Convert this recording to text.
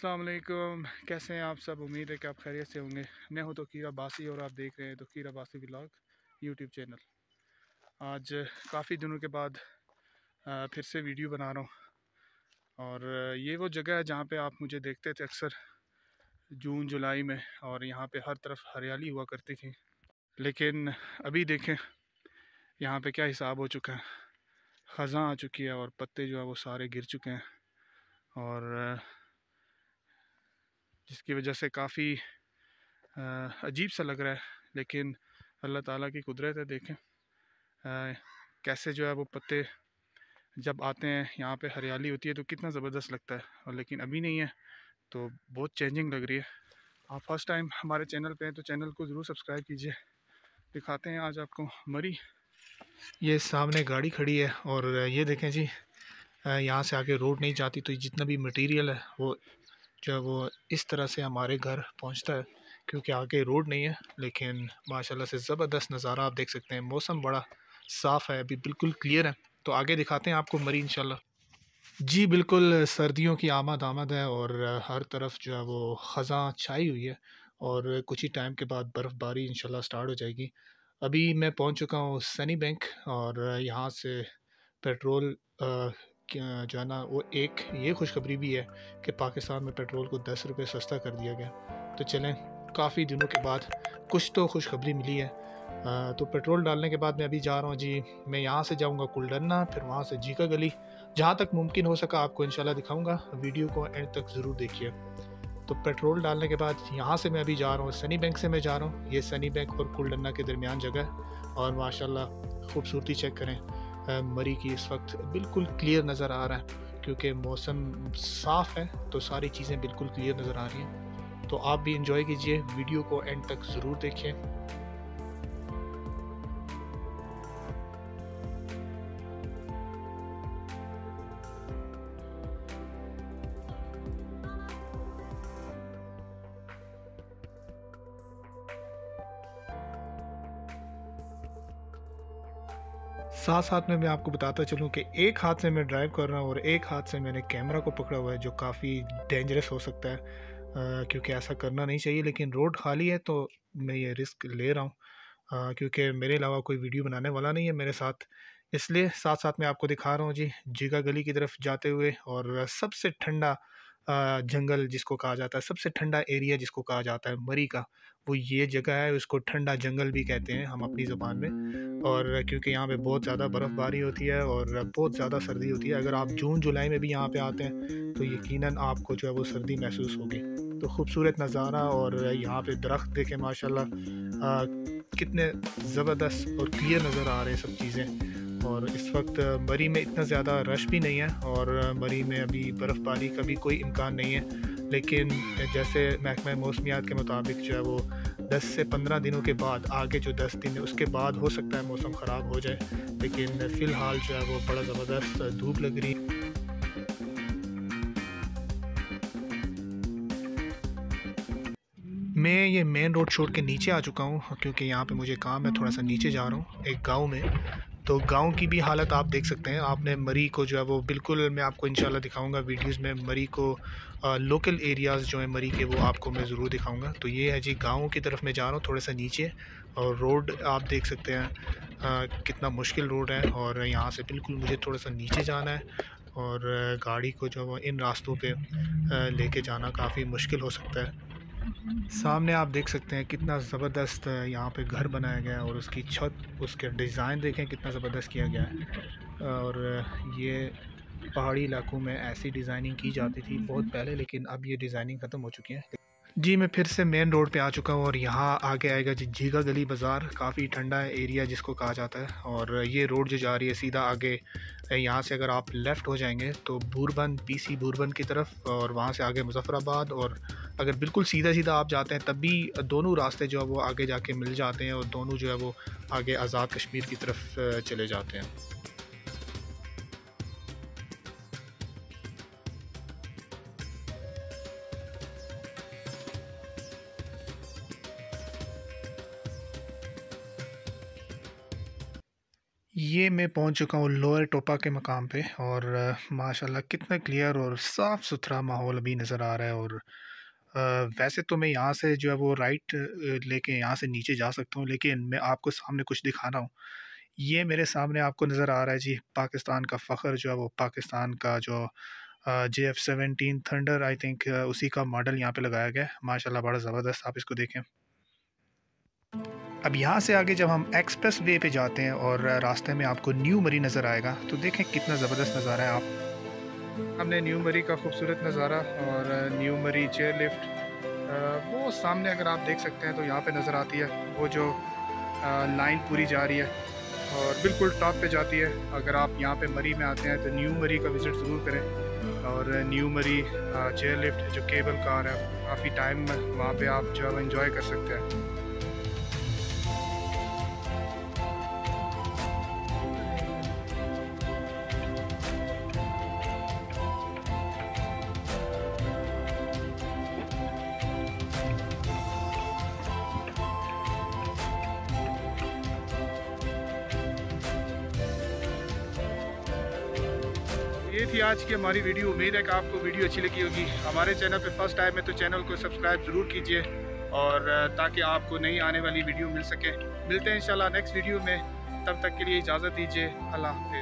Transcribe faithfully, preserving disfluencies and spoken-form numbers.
अस्सलाम वालेकुम। कैसे हैं आप सब? उम्मीद है कि आप खैरियत से होंगे। मैं हूं तोकीर अब्बासी और आप देख रहे हैं Tauqeer Abbasi vlog YouTube channel. आज काफ़ी दिनों के बाद आ, फिर से वीडियो बना रहा हूं और ये वो जगह है जहां पे आप मुझे देखते थे अक्सर जून जुलाई में, और यहां पे हर तरफ हरियाली हुआ करती थी। लेकिन अभी देखें यहाँ पे क्या हिसाब हो चुका है। ख़ज़ां आ चुकी है और पत्ते जो है वो सारे गिर चुके हैं, और जिसकी वजह से काफ़ी अजीब सा लग रहा है। लेकिन अल्लाह ताला की कुदरत है। देखें आ, कैसे जो है वो पत्ते जब आते हैं यहाँ पे हरियाली होती है तो कितना ज़बरदस्त लगता है, और लेकिन अभी नहीं है तो बहुत चेंजिंग लग रही है। आप फर्स्ट टाइम हमारे चैनल पे हैं तो चैनल को ज़रूर सब्सक्राइब कीजिए। दिखाते हैं आज आपको मरी। ये सामने गाड़ी खड़ी है और ये देखें जी, यहाँ से आगे रोड नहीं जाती, तो जितना भी मटेरियल है वो जो है वो इस तरह से हमारे घर पहुंचता है, क्योंकि आगे रोड नहीं है। लेकिन माशाल्लाह से ज़बरदस्त नज़ारा आप देख सकते हैं। मौसम बड़ा साफ़ है, अभी बिल्कुल क्लियर है। तो आगे दिखाते हैं आपको मरी इंशाल्लाह। जी बिल्कुल, सर्दियों की आमद आमद है और हर तरफ जो है वो ख़ज़ां छाई हुई है, और कुछ ही टाइम के बाद बर्फ़बारी इंशाल्लाह स्टार्ट हो जाएगी। अभी मैं पहुंच चुका हूँ सनी बैंक, और यहाँ से पेट्रोल जो है ना वो एक ये खुशखबरी भी है कि पाकिस्तान में पेट्रोल को दस रुपये सस्ता कर दिया गया। तो चलें, काफ़ी दिनों के बाद कुछ तो खुशखबरी मिली है। आ, तो पेट्रोल डालने के बाद मैं अभी जा रहा हूँ जी। मैं यहाँ से जाऊँगा कुलडन्ना, फिर वहाँ से जीका गली, जहाँ तक मुमकिन हो सका आपको इंशाल्लाह दिखाऊँगा। वीडियो को एंड तक ज़रूर देखिए। तो पेट्रोल डालने के बाद यहाँ से मैं अभी जा रहा हूँ सनी बैंक से मैं जा रहा हूँ। ये सनी बैंक और कुलडन्ना के दरमियान जगह है, और माशाल्लाह खूबसूरती चेक करें। मरी की इस वक्त बिल्कुल क्लियर नज़र आ रहा है, क्योंकि मौसम साफ़ है तो सारी चीज़ें बिल्कुल क्लियर नज़र आ रही हैं। तो आप भी इंजॉय कीजिए, वीडियो को एंड तक ज़रूर देखिए। साथ साथ में मैं आपको बताता चलूँ कि एक हाथ से मैं ड्राइव कर रहा हूँ और एक हाथ से मैंने कैमरा को पकड़ा हुआ है, जो काफ़ी डेंजरस हो सकता है, आ, क्योंकि ऐसा करना नहीं चाहिए। लेकिन रोड खाली है तो मैं ये रिस्क ले रहा हूँ, क्योंकि मेरे अलावा कोई वीडियो बनाने वाला नहीं है मेरे साथ। इसलिए साथ साथ में आपको दिखा रहा हूँ जी, जीगा गली की तरफ जाते हुए। और सबसे ठंडा जंगल जिसको कहा जाता है, सबसे ठंडा एरिया जिसको कहा जाता है मरी का, वो ये जगह है। उसको ठंडा जंगल भी कहते हैं हम अपनी ज़बान में। और क्योंकि यहाँ पे बहुत ज़्यादा बर्फ़बारी होती है और बहुत ज़्यादा सर्दी होती है। अगर आप जून जुलाई में भी यहाँ पे आते हैं तो यकीनन आपको जो है वो सर्दी महसूस होगी। तो खूबसूरत नज़ारा, और यहाँ पे दरख्त देखें माशाल्लाह कितने ज़बरदस्त और क्लियर नज़र आ रहे हैं सब चीज़ें। और इस वक्त मरी में इतना ज़्यादा रश भी नहीं है, और मरी में अभी बर्फ़बारी का भी कोई इम्कान नहीं है। लेकिन जैसे महकमा मौसमियात के मुताबिक जो है वो दस से पंद्रह दिनों के बाद, आगे जो दस दिन है उसके बाद हो सकता है मौसम ख़राब हो जाए। लेकिन फ़िलहाल जो है वो बड़ा ज़बरदस्त धूप लग रही है। मैं ये मेन रोड छोड़ के नीचे आ चुका हूँ, क्योंकि यहाँ पे मुझे काम है, थोड़ा सा नीचे जा रहा हूँ एक गांव में। तो गांव की भी हालत आप देख सकते हैं। आपने मरी को जो है वो बिल्कुल, मैं आपको इंशाल्लाह दिखाऊंगा वीडियोस में मरी को, आ, लोकल एरियाज़ जो है मरी के वो आपको मैं ज़रूर दिखाऊंगा। तो ये है जी, गाँव की तरफ मैं जा रहा हूँ थोड़ा सा नीचे, और रोड आप देख सकते हैं आ, कितना मुश्किल रोड है। और यहाँ से बिल्कुल मुझे थोड़ा सा नीचे जाना है, और गाड़ी को जो वो इन रास्तों पर लेके जाना काफ़ी मुश्किल हो सकता है। सामने आप देख सकते हैं कितना ज़बरदस्त यहाँ पे घर बनाया गया है, और उसकी छत, उसके डिज़ाइन देखें कितना ज़बरदस्त किया गया है। और ये पहाड़ी इलाकों में ऐसी डिज़ाइनिंग की जाती थी बहुत पहले, लेकिन अब ये डिज़ाइनिंग ख़त्म हो चुकी है। जी मैं फिर से मेन रोड पे आ चुका हूँ, और यहाँ आगे आएगा जी जीगा गली बाज़ार, काफ़ी ठंडा एरिया जिसको कहा जाता है। और ये रोड जो जा रही है सीधा आगे, यहाँ से अगर आप लेफ़्ट हो जाएंगे तो बूरबन, पीसी बूरबन की तरफ, और वहाँ से आगे मुजफ्फराबाद। और अगर बिल्कुल सीधा सीधा आप जाते हैं तब भी दोनों रास्ते जो है वो आगे जाके मिल जाते हैं, और दोनों जो है वो आगे आज़ाद कश्मीर की तरफ चले जाते हैं। ये मैं पहुंच चुका हूँ लोअर टोपा के मकाम पे और अ, माशाल्लाह कितना क्लियर और साफ़ सुथरा माहौल अभी नज़र आ रहा है। और अ, वैसे तो मैं यहाँ से जो है वो राइट अ, लेके यहाँ से नीचे जा सकता हूँ, लेकिन मैं आपको सामने कुछ दिखा रहा हूँ। ये मेरे सामने आपको नज़र आ रहा है जी, पाकिस्तान का फ़ख्र जो है वो पाकिस्तान का जो J F seventeen Thunder I think उसी का मॉडल यहाँ पे लगाया गया है। माशाल्लाह बड़ा ज़बरदस्त, आप इसको देखें। अब यहाँ से आगे जब हम एक्सप्रेस वे पे जाते हैं और रास्ते में आपको न्यू मरी नज़र आएगा, तो देखें कितना ज़बरदस्त नज़ारा है। आप हमने न्यू मरी का खूबसूरत नज़ारा और न्यू मरी चेयर लिफ्ट वो सामने अगर आप देख सकते हैं तो यहाँ पे नज़र आती है, वो जो लाइन पूरी जा रही है और बिल्कुल टॉप पे जाती है। अगर आप यहाँ पे मरी में आते हैं तो न्यू मरी का विज़िट ज़रूर करें। और न्यू मरी चेयर लिफ्ट जो केबल कार है, काफ़ी टाइम वहाँ पे आप जो है इंजॉय कर सकते हैं। ये थी आज की हमारी वीडियो। उम्मीद है कि आपको वीडियो अच्छी लगी होगी। हमारे चैनल पे फर्स्ट टाइम है तो चैनल को सब्सक्राइब ज़रूर कीजिए और ताकि आपको नई आने वाली वीडियो मिल सके। मिलते हैं इंशाल्लाह नेक्स्ट वीडियो में, तब तक के लिए इजाज़त दीजिए। अल्लाह हाफ़िज़।